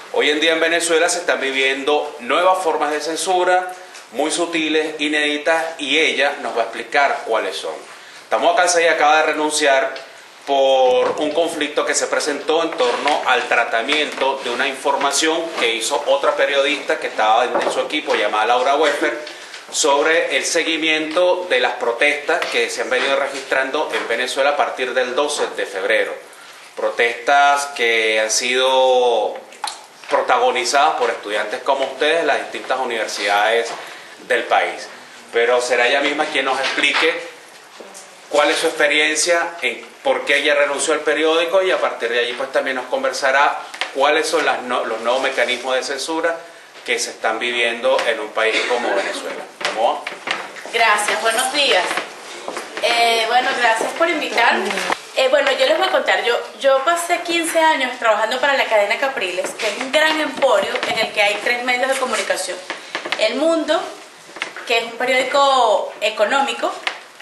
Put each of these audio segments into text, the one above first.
Hoy en día en Venezuela se están viviendo nuevas formas de censura, muy sutiles, inéditas, y ella nos va a explicar cuáles son. Tamoa Calzadí acaba de renunciar por un conflicto que se presentó en torno al tratamiento de una información que hizo otra periodista que estaba en su equipo, llamada Laura Welfer, sobre el seguimiento de las protestas que se han venido registrando en Venezuela a partir del 12 de febrero. Protestas que han sido protagonizadas por estudiantes como ustedes en las distintas universidades del país. Pero será ella misma quien nos explique cuál es su experiencia, en por qué ella renunció al periódico, y a partir de allí pues también nos conversará cuáles son los nuevos mecanismos de censura que se están viviendo en un país como Venezuela. ¿Cómo? Gracias, buenos días. Bueno, gracias por invitarme. Bueno, yo les voy a contar, yo pasé 15 años trabajando para la cadena Capriles, que es un gran emporio en el que hay 3 medios de comunicación. El Mundo, que es un periódico económico,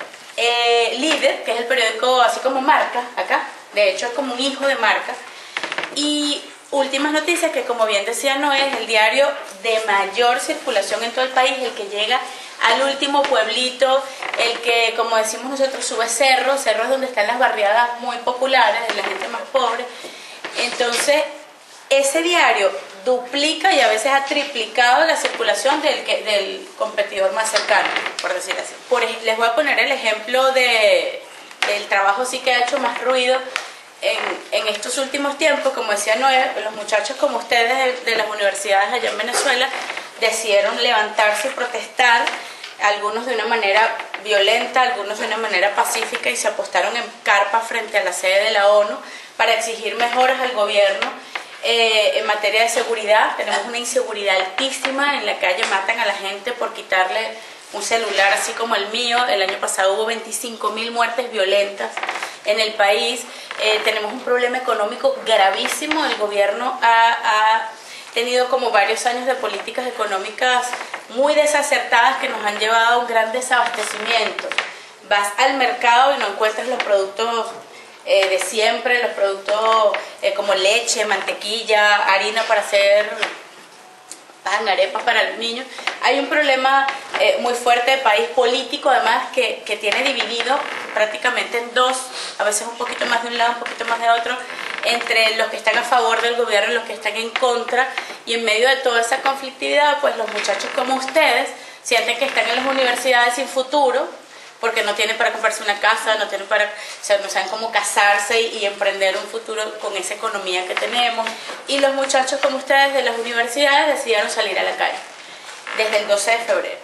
Líder, que es el periódico así como Marca, acá, de hecho es como un hijo de Marca, y Últimas Noticias, que como bien decía Noé, es el diario de mayor circulación en todo el país, el que llega al último pueblito, el que, como decimos nosotros, sube cerros donde están las barriadas muy populares de la gente más pobre. Entonces, ese diario duplica y a veces ha triplicado la circulación del competidor más cercano, por decir así. Les voy a poner el ejemplo del trabajo sí que ha hecho más ruido en estos últimos tiempos. Como decía Noé, los muchachos como ustedes de las universidades allá en Venezuela decidieron levantarse y protestar, algunos de una manera violenta, algunos de una manera pacífica, y se apostaron en carpa frente a la sede de la ONU para exigir mejoras al gobierno en materia de seguridad. Tenemos una inseguridad altísima, en la calle matan a la gente por quitarle un celular así como el mío. El año pasado hubo 25.000 muertes violentas en el país. Tenemos un problema económico gravísimo. El gobierno ha tenido como varios años de políticas económicas muy desacertadas que nos han llevado a un gran desabastecimiento. Vas al mercado y no encuentras los productos de siempre, los productos como leche, mantequilla, harina para hacer pan, arepas para los niños. Hay un problema muy fuerte de país político, además, que tiene dividido prácticamente en dos, a veces un poquito más de un lado, un poquito más de otro, entre los que están a favor del gobierno y los que están en contra. Y en medio de toda esa conflictividad, pues los muchachos como ustedes sienten que están en las universidades sin futuro, porque no tienen para comprarse una casa, no saben cómo casarse y emprender un futuro con esa economía que tenemos. Y los muchachos como ustedes de las universidades decidieron salir a la calle desde el 12 de febrero.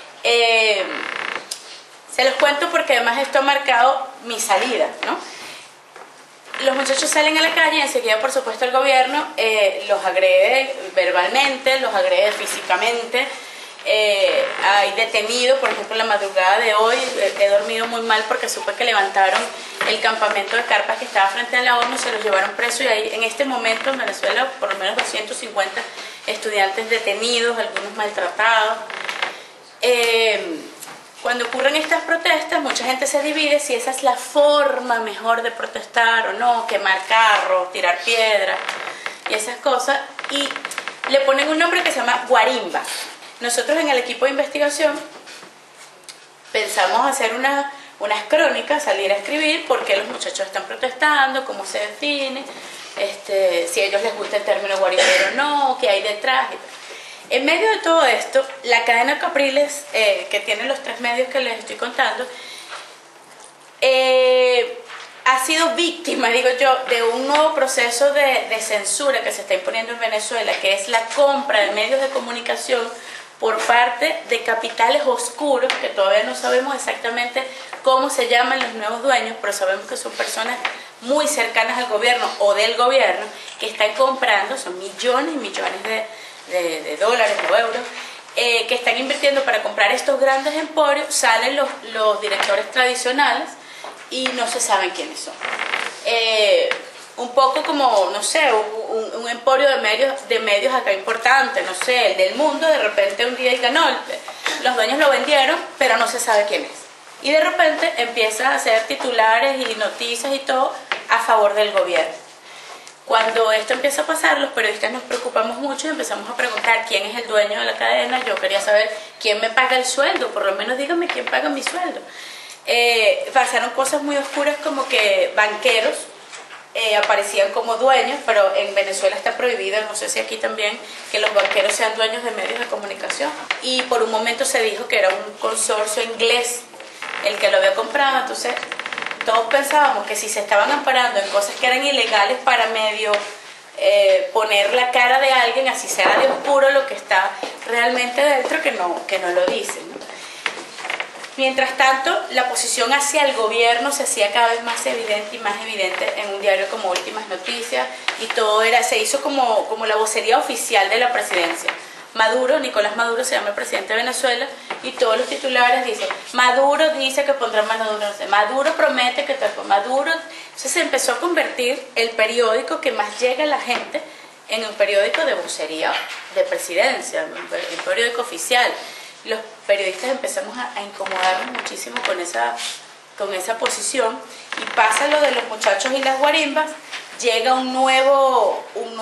Se los cuento porque además esto ha marcado mi salida, ¿no? Los muchachos salen a la calle y enseguida, por supuesto, el gobierno los agrede verbalmente, los agrede físicamente. Hay detenidos, por ejemplo, la madrugada de hoy he dormido muy mal porque supe que levantaron el campamento de carpas que estaba frente a la ONU, se los llevaron presos, y hay en este momento en Venezuela por lo menos 250 estudiantes detenidos, algunos maltratados. Cuando ocurren estas protestas, mucha gente se divide si esa es la forma mejor de protestar o no, quemar carros, tirar piedras y esas cosas, y le ponen un nombre que se llama guarimba. Nosotros en el equipo de investigación pensamos hacer unas crónicas, salir a escribir por qué los muchachos están protestando, cómo se define, si a ellos les gusta el término guarimbero o no, qué hay detrás. En medio de todo esto, la cadena Capriles, que tiene los 3 medios que les estoy contando, ha sido víctima, digo yo, de un nuevo proceso de censura que se está imponiendo en Venezuela, que es la compra de medios de comunicación por parte de capitales oscuros, que todavía no sabemos exactamente cómo se llaman los nuevos dueños, pero sabemos que son personas muy cercanas al gobierno o del gobierno, que están comprando, son millones y millones de dólares o euros, que están invirtiendo para comprar estos grandes emporios. Salen los directores tradicionales y no se saben quiénes son. Un poco como, no sé, un emporio de medios acá importante, no sé, el del Mundo, de repente un día diga, no, los dueños lo vendieron, pero no se sabe quién es. Y de repente empieza a hacer titulares y noticias y todo a favor del gobierno. Cuando esto empieza a pasar, los periodistas nos preocupamos mucho y empezamos a preguntar quién es el dueño de la cadena. Yo quería saber quién me paga el sueldo, por lo menos díganme quién paga mi sueldo. Pasaron cosas muy oscuras como que banqueros aparecían como dueños, pero en Venezuela está prohibido, no sé si aquí también, que los banqueros sean dueños de medios de comunicación. Y por un momento se dijo que era un consorcio inglés el que lo había comprado, entonces todos pensábamos que si se estaban amparando en cosas que eran ilegales para medio poner la cara de alguien, así sea de oscuro lo que está realmente dentro, que no lo dicen, ¿no? Mientras tanto, la posición hacia el gobierno se hacía cada vez más evidente y más evidente en un diario como Últimas Noticias, y todo se hizo como la vocería oficial de la presidencia. Maduro, Nicolás Maduro se llama el presidente de Venezuela, y todos los titulares dicen: Maduro dice que pondrá mano dura, no sé, Maduro promete que tal, Maduro. Entonces se empezó a convertir el periódico que más llega a la gente en un periódico de vocería de presidencia, un periódico oficial. Los periodistas empezamos a incomodarnos muchísimo con esa posición, y pasa lo de los muchachos y las guarimbas. Llega un nuevo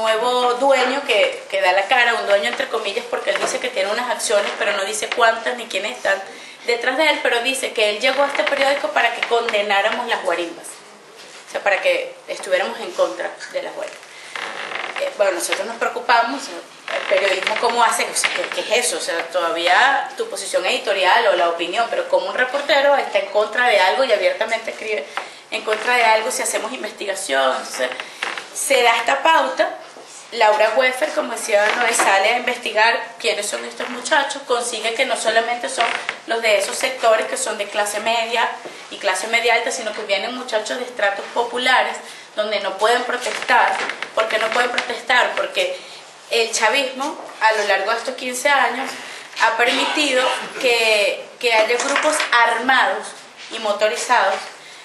dueño que da la cara, un dueño entre comillas, porque él dice que tiene unas acciones, pero no dice cuántas ni quiénes están detrás de él, pero dice que él llegó a este periódico para que condenáramos las guarimbas, o sea, para que estuviéramos en contra de las guarimbas. Bueno, nosotros nos preocupamos, el periodismo cómo hace, o sea, ¿qué es eso? O sea, todavía tu posición editorial o la opinión, pero como un reportero está en contra de algo y abiertamente escribe en contra de algo, si hacemos investigación. Entonces se da esta pauta. Laura Weffer, como decía Noé, sale a investigar quiénes son estos muchachos, consigue que no solamente son los de esos sectores que son de clase media y clase media alta, sino que vienen muchachos de estratos populares donde no pueden protestar. ¿Por qué no pueden protestar? Porque el chavismo, a lo largo de estos 15 años, ha permitido que haya grupos armados y motorizados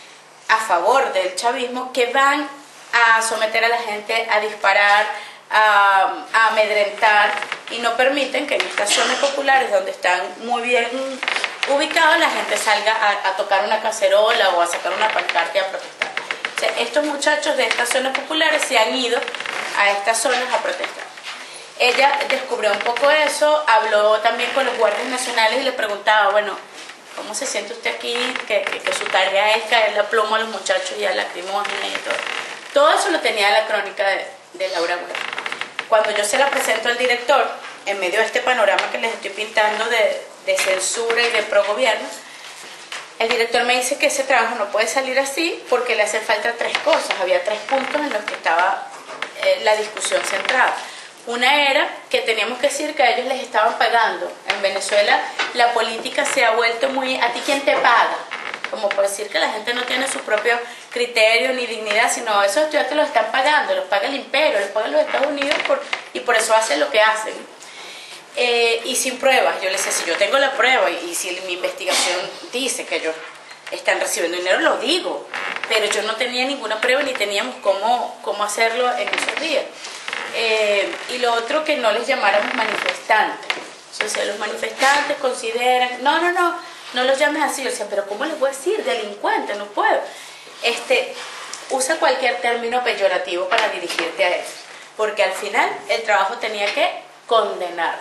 a favor del chavismo que van a someter a la gente, a disparar, a amedrentar, y no permiten que en estas zonas populares donde están muy bien ubicados la gente salga a tocar una cacerola o a sacar una pancarta y a protestar. O sea, estos muchachos de estas zonas populares se han ido a estas zonas a protestar. Ella descubrió un poco eso, habló también con los guardias nacionales y le preguntaba, bueno, ¿cómo se siente usted aquí? Que su tarea es caerle a plomo a los muchachos y a lacrimógena y todo. Todo eso lo tenía la crónica de Laura Weffer. Cuando yo se la presento al director, en medio de este panorama que les estoy pintando de censura y de pro-gobierno, el director me dice que ese trabajo no puede salir así porque le hacen falta 3 cosas. Había 3 puntos en los que estaba la discusión centrada. Una era que teníamos que decir que a ellos les estaban pagando. En Venezuela la política se ha vuelto muy ¿a ti quién te paga? Como por decir que la gente no tiene su propio criterio ni dignidad, sino esos estudiantes los están pagando, los paga el imperio, los pagan los Estados Unidos y por eso hacen lo que hacen. Y sin pruebas. Yo les decía, si yo tengo la prueba y si mi investigación dice que ellos están recibiendo dinero, lo digo, pero yo no tenía ninguna prueba ni teníamos cómo hacerlo en esos días. Y lo otro, que no les llamáramos manifestantes. O sea, los manifestantes consideran, no los llames así. Yo decía, pero ¿cómo les voy a decir? Delincuente, no puedo. Usa cualquier término peyorativo para dirigirte a eso, porque al final el trabajo tenía que condenar.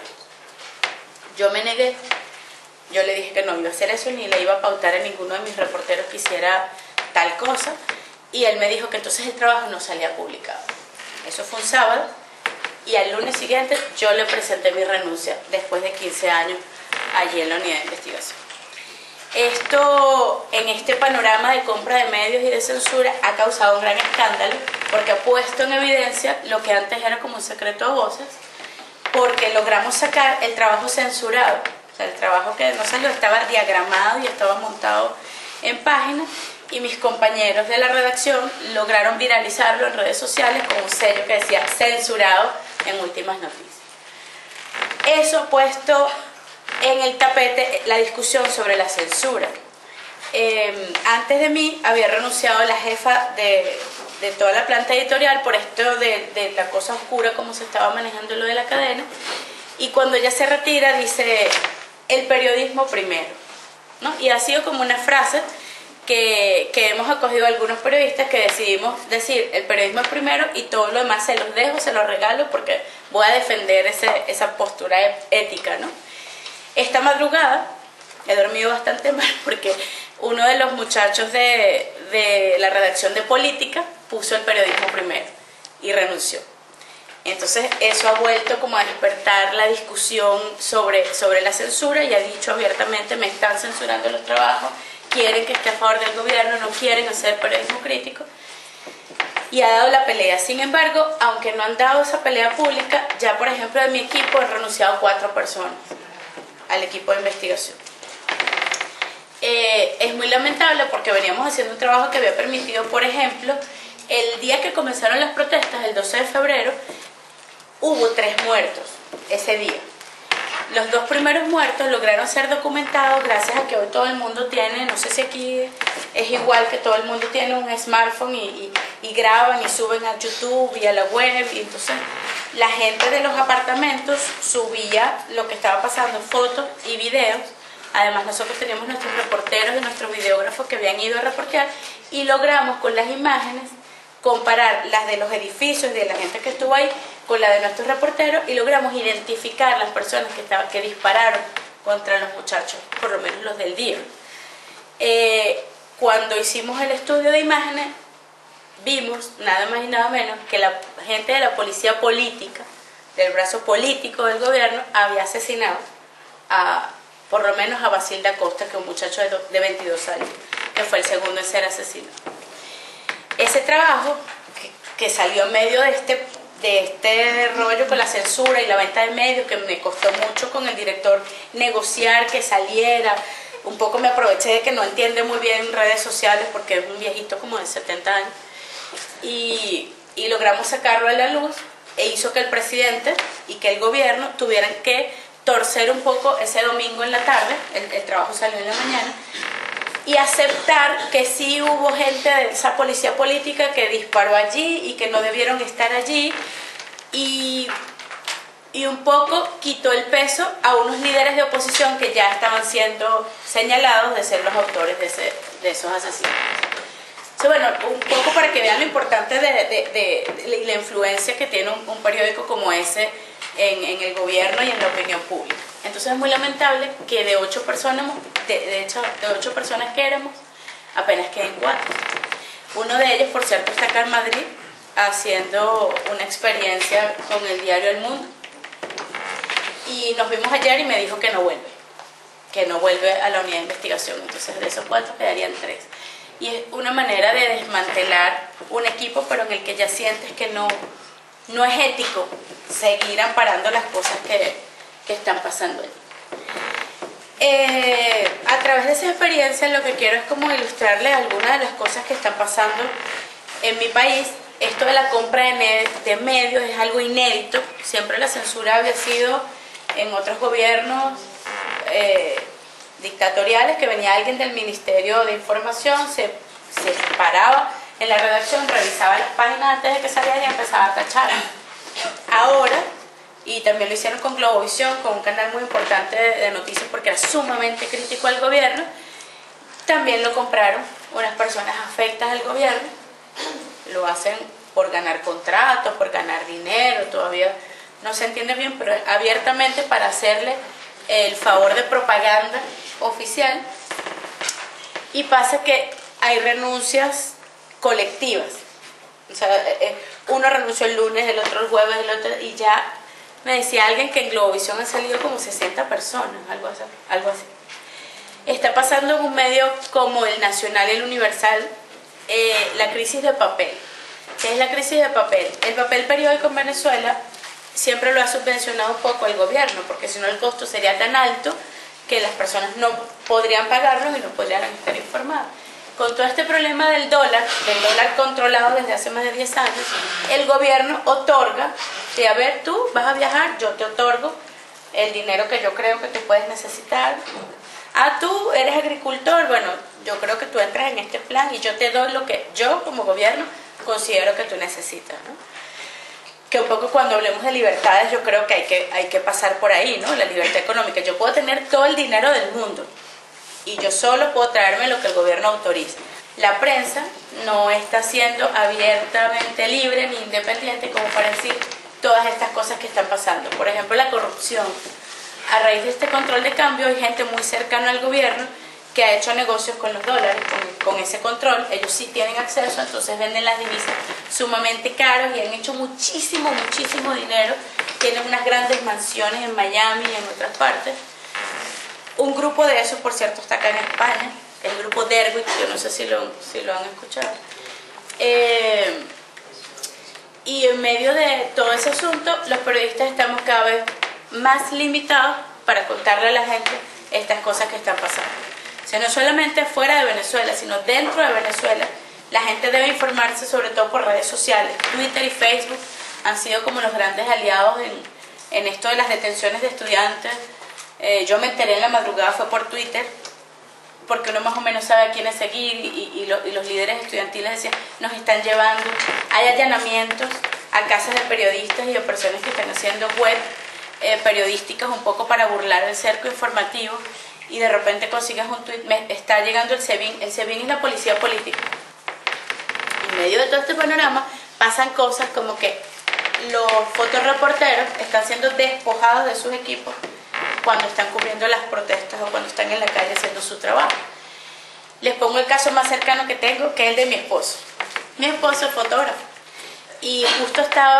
Yo me negué, yo le dije que no iba a hacer eso, ni le iba a pautar a ninguno de mis reporteros que hiciera tal cosa, y él me dijo que entonces el trabajo no salía publicado. Eso fue un sábado, y al lunes siguiente yo le presenté mi renuncia después de 15 años allí en la unidad de investigación. Esto, en este panorama de compra de medios y de censura, ha causado un gran escándalo porque ha puesto en evidencia lo que antes era como un secreto a voces, porque logramos sacar el trabajo censurado. O sea, el trabajo que no salió estaba diagramado y estaba montado en páginas, y mis compañeros de la redacción lograron viralizarlo en redes sociales con un sello que decía censurado en Últimas Noticias. Eso ha puesto en el tapete la discusión sobre la censura. Antes de mí había renunciado la jefa de toda la planta editorial por esto de la cosa oscura, como se estaba manejando lo de la cadena, y cuando ella se retira dice el periodismo primero, ¿no? Y ha sido como una frase que hemos acogido a algunos periodistas que decidimos decir el periodismo es primero y todo lo demás se los dejo, se los regalo porque voy a defender esa postura ética, ¿no? Esta madrugada he dormido bastante mal porque uno de los muchachos de la redacción de política puso el periodismo primero y renunció. Entonces eso ha vuelto como a despertar la discusión sobre la censura y ha dicho abiertamente me están censurando los trabajos, quieren que esté a favor del gobierno, no quieren hacer periodismo crítico y ha dado la pelea. Sin embargo, aunque no han dado esa pelea pública, ya por ejemplo de mi equipo han renunciado 4 personas al equipo de investigación. Es muy lamentable porque veníamos haciendo un trabajo que había permitido, por ejemplo, el día que comenzaron las protestas, el 12 de febrero, hubo 3 muertos ese día. Los 2 primeros muertos lograron ser documentados gracias a que hoy todo el mundo tiene, no sé si aquí es igual, que todo el mundo tiene un smartphone y graban y suben a YouTube y a la web, y entonces la gente de los apartamentos subía lo que estaba pasando, fotos y videos. Además nosotros teníamos nuestros reporteros y nuestros videógrafos que habían ido a reportear y logramos con las imágenes comparar las de los edificios y de la gente que estuvo ahí con la de nuestros reporteros y logramos identificar las personas que dispararon contra los muchachos, por lo menos los del día. Cuando hicimos el estudio de imágenes, vimos nada más y nada menos que la gente de la policía política, del brazo político del gobierno, había asesinado por lo menos a Basilda Costa, que es un muchacho de 22 años, que fue el segundo en ser asesinado. Ese trabajo, que salió en medio de este rollo con la censura y la venta de medios, que me costó mucho con el director negociar que saliera, un poco me aproveché de que no entiende muy bien redes sociales porque es un viejito como de 70 años, y logramos sacarlo a la luz, e hizo que el presidente y que el gobierno tuvieran que torcer un poco ese domingo en la tarde, el trabajo salió en la mañana, y aceptar que sí hubo gente de esa policía política que disparó allí y que no debieron estar allí, y un poco quitó el peso a unos líderes de oposición que ya estaban siendo señalados de ser los autores de esos asesinatos. Entonces, bueno, un poco para que vean lo importante de la influencia que tiene un periódico como ese en el gobierno y en la opinión pública. Entonces es muy lamentable que de 8 personas, de hecho de 8 personas que éramos, apenas queden 4. Uno de ellos, por cierto, está acá en Madrid haciendo una experiencia con el diario El Mundo. Y nos vimos ayer y me dijo que no vuelve a la unidad de investigación. Entonces de esos 4 quedarían 3. Y es una manera de desmantelar un equipo, pero en el que ya sientes que no es ético seguir amparando las cosas que están pasando allí. A través de esa experiencia lo que quiero es como ilustrarles algunas de las cosas que están pasando en mi país. Esto de la compra de medios es algo inédito. Siempre la censura había sido en otros gobiernos dictatoriales, que venía alguien del Ministerio de Información, se paraba en la redacción, revisaba las páginas antes de que saliera y empezaba a tachar. Ahora, y también lo hicieron con Globovisión, con un canal muy importante de noticias porque era sumamente crítico al gobierno, también lo compraron unas personas afectas al gobierno. Lo hacen por ganar contratos, por ganar dinero, todavía no se entiende bien, pero abiertamente para hacerle el favor de propaganda oficial. Y pasa que hay renuncias colectivas. O sea, uno renunció el lunes, el otro el jueves, el otro, y ya me decía alguien que en Globovisión han salido como 60 personas, algo así. Está pasando en un medio como el Nacional y el Universal la crisis de papel. ¿Qué es la crisis de papel? El papel periódico en Venezuela siempre lo ha subvencionado un poco el gobierno, porque si no el costo sería tan alto que las personas no podrían pagarlo y no podrían estar informadas. Con todo este problema del dólar controlado desde hace más de 10 años, el gobierno otorga, a ver, tú vas a viajar, yo te otorgo el dinero que yo creo que tú puedes necesitar. Ah, tú eres agricultor, bueno, yo creo que tú entras en este plan y yo te doy lo que yo como gobierno considero que tú necesitas, ¿no? Que un poco cuando hablemos de libertades yo creo que hay que pasar por ahí, ¿no? La libertad económica. Yo puedo tener todo el dinero del mundo, y yo solo puedo traerme lo que el gobierno autoriza. La prensa no está siendo abiertamente libre ni independiente como para decir todas estas cosas que están pasando. Por ejemplo, la corrupción. A raíz de este control de cambio hay gente muy cercana al gobierno que ha hecho negocios con los dólares, con ese control. Ellos sí tienen acceso, entonces venden las divisas sumamente caros y han hecho muchísimo dinero. Tienen unas grandes mansiones en Miami y en otras partes. Un grupo de esos, por cierto, está acá en España, el grupo Derwich, yo no sé si lo han escuchado. Y en medio de todo ese asunto, los periodistas estamos cada vez más limitados para contarle a la gente estas cosas que están pasando. O sea, no solamente fuera de Venezuela, sino dentro de Venezuela, la gente debe informarse sobre todo por redes sociales. Twitter y Facebook han sido como los grandes aliados en esto de las detenciones de estudiantes. Yo me enteré en la madrugada, fue por Twitter, porque uno más o menos sabe a quiénes seguir y los líderes estudiantiles decían, nos están llevando. Hay allanamientos a casas de periodistas y de personas que están haciendo web periodísticas un poco para burlar el cerco informativo, y de repente consigues un tweet, me está llegando el SEBIN es la policía política. En medio de todo este panorama pasan cosas como que los fotoreporteros están siendo despojados de sus equipos cuando están cubriendo las protestas o cuando están en la calle haciendo su trabajo. Les pongo el caso más cercano que tengo, que es el de mi esposo. Mi esposo es fotógrafo y justo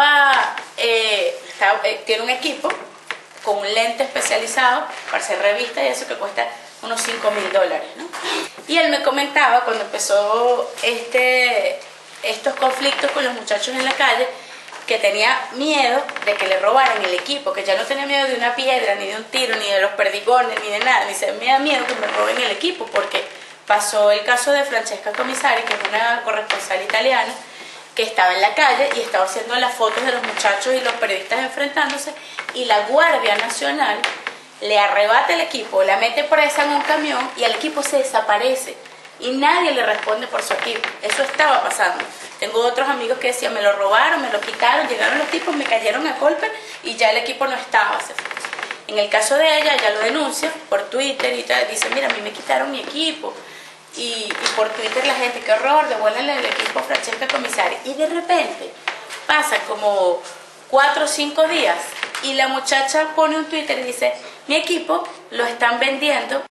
tiene un equipo con un lente especializado para hacer revistas y eso que cuesta unos $5,000, ¿no? Y él me comentaba cuando empezó estos conflictos con los muchachos en la calle, que tenía miedo de que le robaran el equipo, que ya no tenía miedo de una piedra, ni de un tiro, ni de los perdigones, ni de nada. Me dice, me da miedo que me roben el equipo, porque pasó el caso de Francesca Comisari, que es una corresponsal italiana, que estaba en la calle y estaba haciendo las fotos de los muchachos y los periodistas enfrentándose, y la Guardia Nacional le arrebata el equipo, la mete presa en un camión y el equipo se desaparece y nadie le responde por su equipo. Eso estaba pasando. Tengo otros amigos que decían, me lo robaron, me lo quitaron, llegaron los tipos, me cayeron a golpe y ya el equipo no estaba. En el caso de ella, ella lo denuncia por Twitter y dice, mira, a mí me quitaron mi equipo. Y por Twitter la gente, qué horror, devuélvenle el equipo a Francesca Comisari. Y de repente pasan como 4 o 5 días y la muchacha pone un Twitter y dice, mi equipo lo están vendiendo